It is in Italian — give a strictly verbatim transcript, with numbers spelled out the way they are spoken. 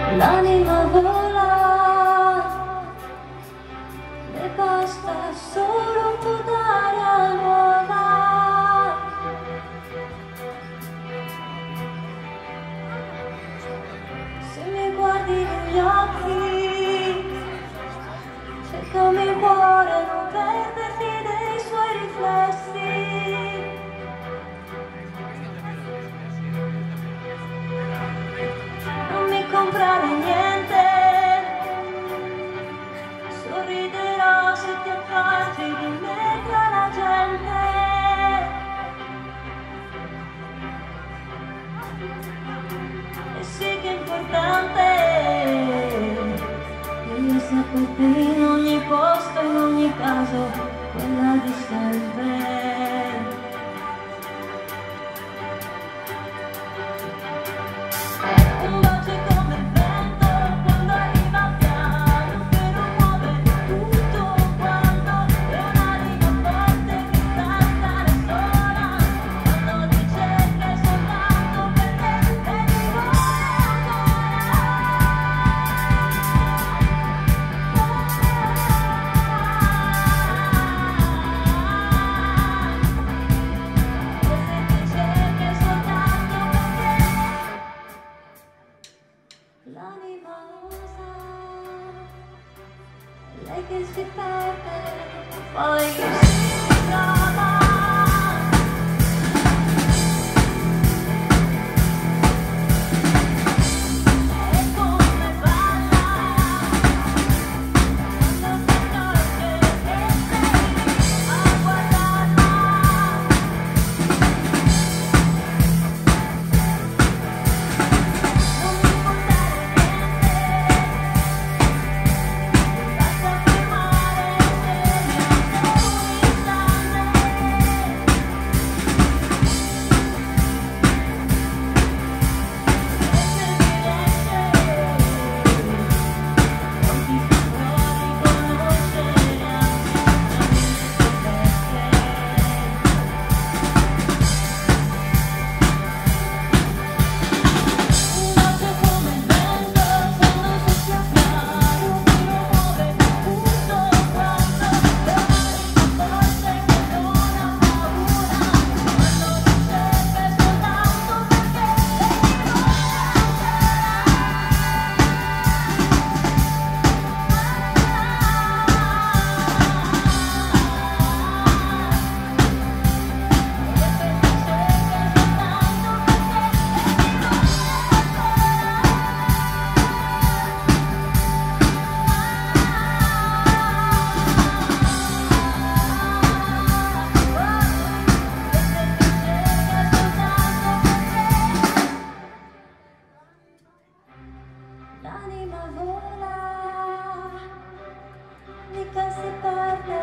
L'anima vola, le basta solo un po' d'aria nuova. Se mi guardi negli occhi, cercami il cuore, non perderti dei suoi riflessi. Non mi comprare niente, sorriderò se ti accorgi di me tra la gente. E sì che è importante che io saperti in ogni posto, in ogni caso, quella di sempre. Un bacio è come il vento quando arriva piano, che non muove tutto quanto, è un'anima forte che sa stare sola, quando ti cerca è soltanto per te e ti vuole ancora. E se ti cerca è soltanto perché l'anima osa, è lei che si perde, poi si ritrova. È come balla, quando si accorge che sei lì a guardarla. Non mi importare niente, basta fermare per un istante. L'anima vola, mica si perde